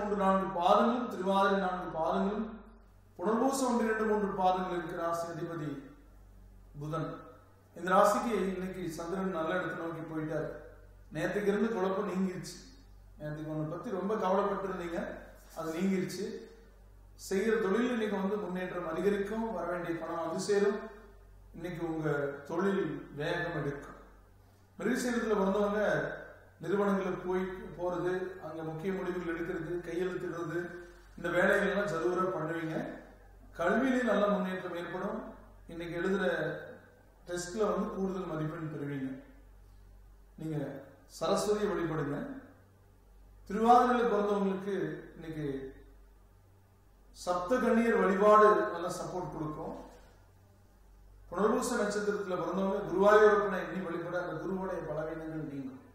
3-4 பாதங்களும், திருவாதிரை 4 பாதங்களும், புனர்பூசம் 1-2-3 பாதங்கள் இருக்கிற ராசி அதிபதி புதன். இந்த ராசிக்கு இன்னைக்கு சந்திரன் நல்ல இடத்தை நோக்கி போயிட்டார். நேற்றுக்கு இருந்து குழப்பம் நீங்கிருச்சு. நேற்றுக்கு ஒன்றை பத்தி ரொம்ப கவலைப்பட்டு இருந்தீங்க, அது நீங்கிருச்சு. செய்கிற தொழில் இன்னைக்கு முன்னேற்றம் அதிகரிக்கும். வர வேண்டிய பணம் வந்து சேரும். இன்னைக்கு உங்க தொழில் வேகம் எடுக்கும். மிருகசீரத்தில் வந்தவங்க நிறுவனங்களுக்கு போறது, அங்க முக்கிய முடிவுகள் எடுக்கிறது, கையெழுத்திடுறது, இந்த வேலைகள்லாம் சதுவரா பண்ணுவீங்க. கல்வியிலையும் நல்ல முன்னேற்றம் ஏற்படும். இன்னைக்கு எழுதுற டெஸ்ட்ல கூடுதல் மதிப்பெண் பெறுவீங்க. நீங்க சரஸ்வதியை வழிபடுங்க. திருவாதிரையில் பிறந்தவங்களுக்கு இன்னைக்கு சப்த கன்னியர் வழிபாடு நல்ல சப்போர்ட் கொடுக்கும். புனர்பூச நட்சத்திரத்தில் பிறந்தவங்க குருவாயூரப்பனை எண்ணி வழிபட அந்த குருவுடைய பலவீனங்கள் நீங்கும்.